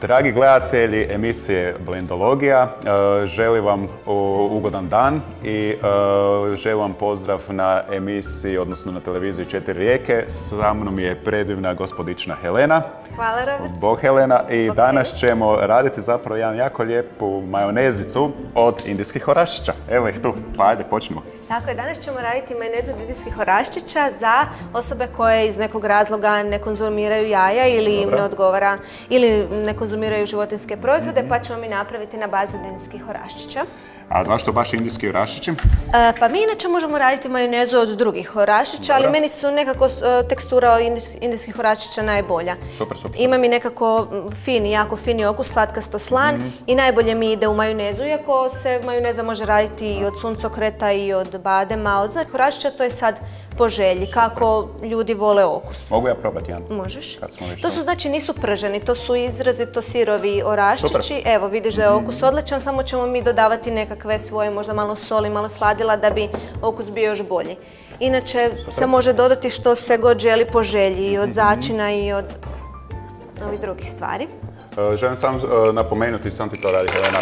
Dragi gledatelji emisije Blendologija, želim vam ugodan dan i želim vam pozdrav na emisiji, odnosno na televiziji Četiri rijeke. Sa mnom je predivna gospodična Helena. Hvala, Robert. Bog Helena. I danas ćemo raditi zapravo jedan jako lijepu majonezicu od indijskih oraščića. Evo ih tu, pa ajde počnemo. Tako je, danas ćemo raditi majonezu od indijskih oraščića za osobe koje iz nekog razloga ne konzumiraju jaja ili im ne odgovara ili ne konzumiraju životinjske proizvode, pa ćemo mi napraviti na bazi indijskih oraščića. A zašto baš indijski oraščići? Pa mi inače možemo raditi majonezu od drugih oraščića, ali meni su nekako tekstura od indijskih oraščića najbolja. Super, super. Ima mi nekako fini, jako fini okus, slatkasto slan i najbolje mi ide u majonezu, iako se majoneza može raditi i od suncokreta i od badema, od znači oraščića, to je sad po želji, kako ljudi vole okus. Mogu ja probati jedan? Možeš. To su znači nisu prženi, to su izrazito sirovi oraščići. Evo vidiš da je okus odličan, samo ćemo mi dodavati nekakve svoje, možda malo soli, malo sladila da bi okus bio još bolji. Inače se može dodati što se god želi po želji, i od začina i od ovih drugih stvari. Želim samo napomenuti, sam ti to radi Helena,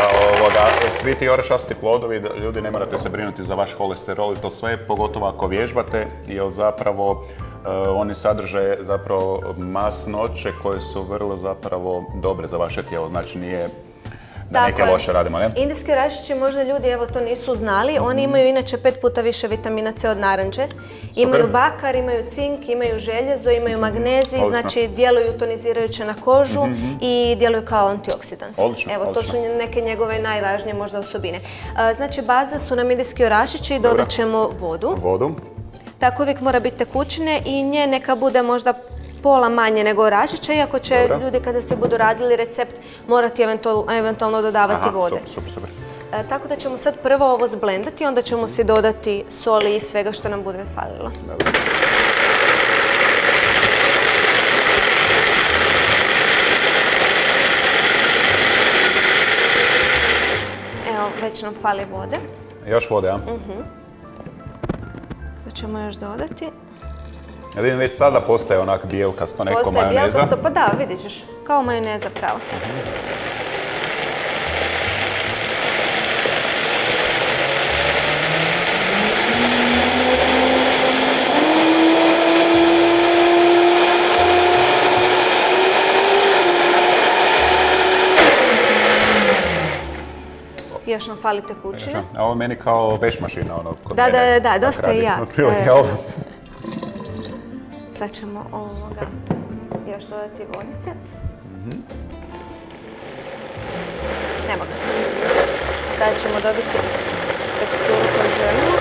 da svi ti orašasti plodovi, ljudi ne morate se brinuti za vaš holesterol i to sve, pogotovo ako vježbate, jer zapravo oni sadrže zapravo masnoće koje su vrlo zapravo dobre za vaše tijelo, znači nije da neke loše radimo, ne? Indijski oraščići, možda ljudi evo to nisu znali, oni imaju inače 5 puta više vitamina C od naranče. Imaju bakar, imaju cink, imaju željezo, imaju magnezij, znači djeluju tonizirajuće na kožu i djeluju kao antioksidans. Evo, to su neke njegove najvažnije možda osobine. Znači, baza su nam indijski oraščići i dodat ćemo vodu. Tako uvijek mora biti tekućine i nje neka bude možda pola manje nego oraščića, iako će ljudi kada se budu radili recept morati eventualno dodavati vode. Super. Tako da ćemo sad prvo ovo zblendati, onda ćemo si dodati soli i svega što nam bude falilo. Evo, već nam fali vode. Još vode, a? To ćemo još dodati. Ja vidim već sada postaje onak bijelkasto neko majoneza. Postaje bijelkasto, pa da, vidit ćeš, kao majoneza pravo. Još nam fali tekućine. A ovo je meni kao veš mašina, ono, kod mene. Da, dosta je jak. Sad ćemo ovoga još dodati vodice. Evo ga. Sad ćemo dobiti teksturu koju želimo.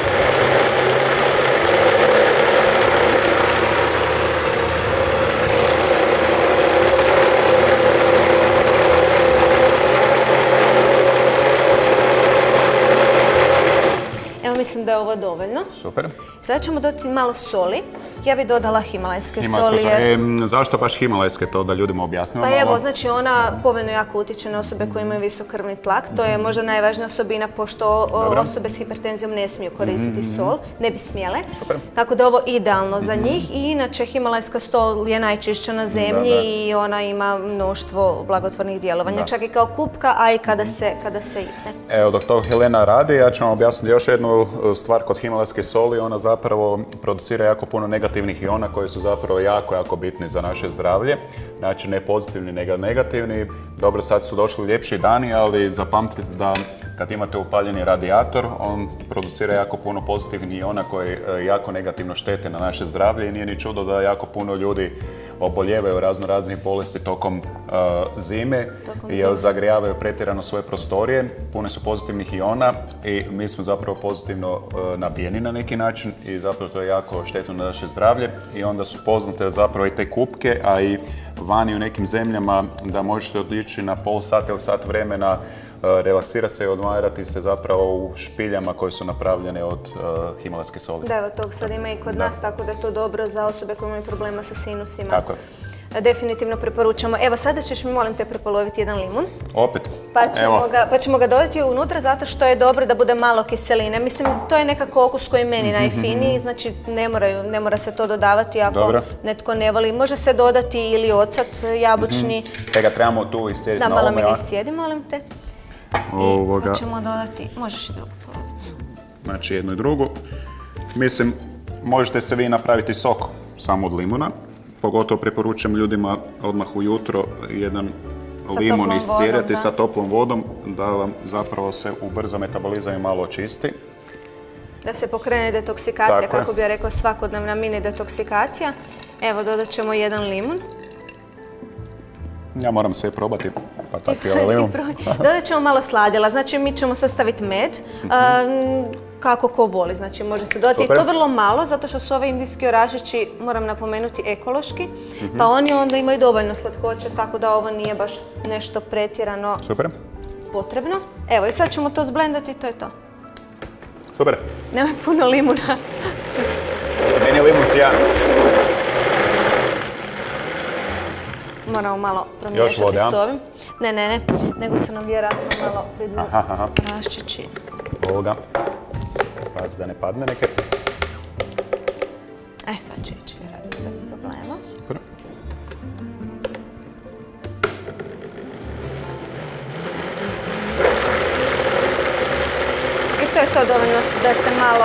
Evo, mislim da je ovo dovoljno. Super. Sada ćemo dodati malo soli. Ja bih dodala himalajske soli jer... Zašto baš himalajske, to da ljudima objasnimo malo? Pa evo, znači ona povoljno jako utječe na osobe koje imaju visok krvni tlak. To je možda najvažnija osobina pošto osobe s hipertenzijom ne smiju koristiti sol, ne bi smjele. Tako da ovo idealno za njih i inače himalajska sol je najčišća na zemlji i ona ima mnoštvo blagotvornih djelovanja, čak i kao kupka, a i kada se ide. Evo, dok to Helena radi, ja ću vam objasniti još jednu stvar kod himalajske soli. Ona zapravo producira jako puno negativnih iona koji su zapravo jako bitni za naše zdravlje. Znači, ne pozitivni, nego negativni. Dobro, sad su došli ljepši dani, ali zapamtite da kad imate upaljeni radijator, on producira jako puno pozitivnih iona koji jako negativno štete na naše zdravlje i nije ni čudo da jako puno ljudi oboljevaju raznih bolesti tokom zime jer zagrijavaju pretjerano svoje prostorije, pune su pozitivnih iona i mi smo zapravo pozitivno nabijeni na neki način i zapravo to je jako štetno na naše zdravlje i onda su poznate zapravo i te kupke, a i vani u nekim zemljama da možete otići na pol sata ili sat vremena, relaksirati se i odmarati se zapravo u špiljama koje su napravljene od himalajske soli. Da, evo tog sad ima i kod nas, tako da je to dobro za osobe koje imaju problema sa sinusima. Tako je. definitivno preporučamo. Evo, sada ćeš mi, molim te, prepoloviti jedan limun. Opet? Pa ćemo ga dodati unutra zato što je dobro da bude malo kiseline. Mislim, to je nekako okus koji je meni najfiniji, znači ne mora se to dodavati ako netko ne voli. Može se dodati ili ocat jabučni. Te ga trebamo tu iscijediti na ovome. Da, malo mi ga iscijedi, molim te. I ćemo dodati, možeš i drugu polovicu. Znači jednu i drugu. Mislim, možete se vi napraviti sok samo od limuna. Pogotovo preporučujem ljudima odmah ujutro jedan limun iscijediti sa toplom vodom, da vam zapravo se ubrza metabolizam i malo očisti. Da se pokrene detoksikacija, kako bi ja rekla, svakodnevna mini detoksikacija. Evo, dodat ćemo jedan limun. Ja moram sve probati, pa tako je ovaj limun. Dodat ćemo malo sladjela, znači mi ćemo sastaviti med, kako ko voli, znači može se dodati. I to vrlo malo, zato što su ove indijski orašići, moram napomenuti, ekološki, pa oni onda imaju dovoljno slatkoće, tako da ovo nije baš nešto pretjerano potrebno. Evo, i sad ćemo to zblendati i to je to. Super. Nemoj puno limuna. Meni je limun sjajan. Moramo malo promiješati s ovim. Ne, nego su nam vjerojatno malo priđu raščići. Ovoga. Pazi da ne padne neke. Sad će ići vjerojatno bez problema. Super. I to je to dovoljno da se malo...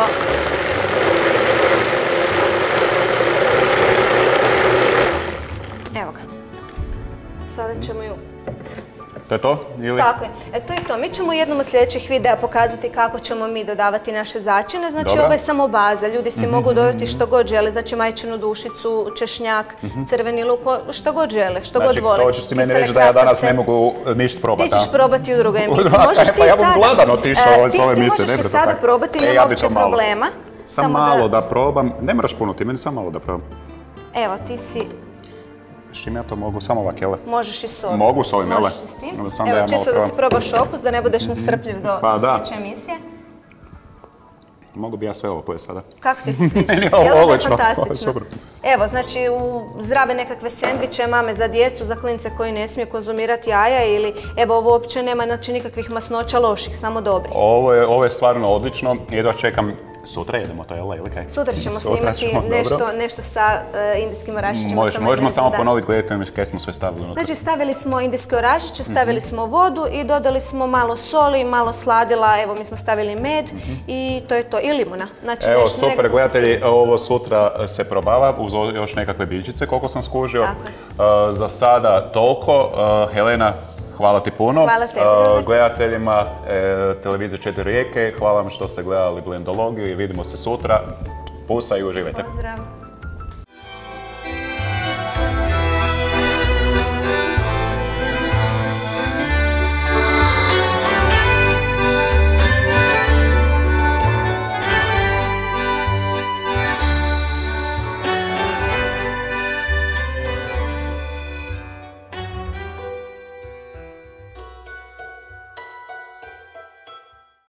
Evo ga. Sada ćemo ju... To je to? Tako je. To je to. Mi ćemo u jednom od sljedećih videa pokazati kako ćemo mi dodavati naše začine. Znači, ovo je samo baza. Ljudi si mogu dodati što god žele. Znači, majčinu dušicu, češnjak, crveni luk, što god žele, što god vole. Znači, to ćeš ti meni reći da ja danas ne mogu ništa probati. Ti ćeš probati u drugoj emisiji. Pa ja bom gladan otišao s ove emisije. Ti možeš i sada probati, nema uopće problema. Samo malo da probam. Ne moraš puno, ti meni samo malo da probam. Evo, ti si... S čim ja to mogu? Samo ovak, jel? Možeš i s ovim. Mogu s ovim, jel? Možeš i s tim. Evo, čisto da si probaš okus, da ne budeš nastrpljiv do sljedeće emisije. Mogu bi ja sve ovo pojesti sada. Kako ti se sviđa? Meni je ovo odlično. Fantastično. Evo, znači, u zdrave nekakve sendviče, mame za djecu, za klince koji ne smiju konzumirati jaja ili, evo, ovo uopće nema, znači, nikakvih masnoća loših, samo dobrih. Ovo je stvarno odlično. Jedva čekam. Sutra jedemo to, jel' ili kaj? Sutra ćemo snimati nešto sa indijskim orašićima. Možemo samo ponoviti, gledajte mi kaj smo sve stavili unutra. Znači, stavili smo indijske orašiće, stavili smo vodu i dodali smo malo soli, malo sladila, evo mi smo stavili med i to je to. I limuna. Evo, super, gledatelji, ovo sutra se probava uz još nekakve biljčice, koliko sam skužio. Za sada toliko. Helena, hvala ti puno. Hvala tebi. Gledateljima televizije 4 rijeke, hvala vam što ste gledali Blendologiju i vidimo se sutra. Pusa i uživajte. Pozdrav.